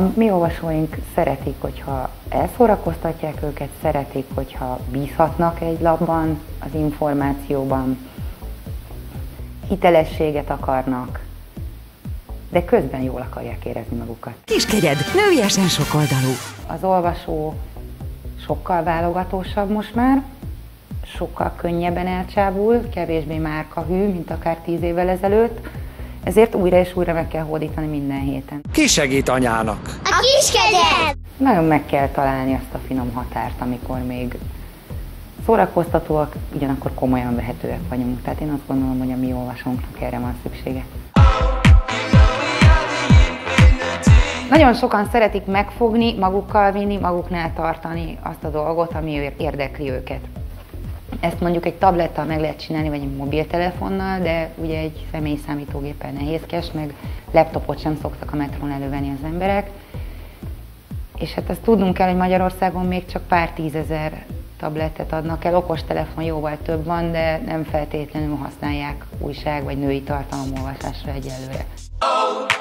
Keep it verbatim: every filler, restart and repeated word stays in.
mi olvasóink szeretik, hogyha elszórakoztatják őket, szeretik, hogyha bízhatnak egy lapban, az információban, hitelességet akarnak, de közben jól akarják érezni magukat. Kiskegyed, nőiesen sokoldalú. Az olvasó sokkal válogatósabb most már, sokkal könnyebben elcsábul, kevésbé márkahű, mint akár tíz évvel ezelőtt, ezért újra és újra meg kell hódítani minden héten. Ki segít anyának? A Kiskegyed! Nagyon meg kell találni azt a finom határt, amikor még szórakoztatóak, ugyanakkor komolyan vehetőek vagyunk. Tehát én azt gondolom, hogy a mi olvasónknak erre van szüksége. Nagyon sokan szeretik megfogni, magukkal vinni, maguknál tartani azt a dolgot, ami érdekli őket. Ezt mondjuk egy tablettal meg lehet csinálni, vagy egy mobiltelefonnal, de ugye egy személyi számítógéppel nehézkes, meg laptopot sem szoktak a metrón elővenni az emberek. És hát ezt tudnunk kell, hogy Magyarországon még csak pár tízezer tabletet adnak el, okostelefon jóval több van, de nem feltétlenül használják újság vagy női tartalomolvasásra egyelőre.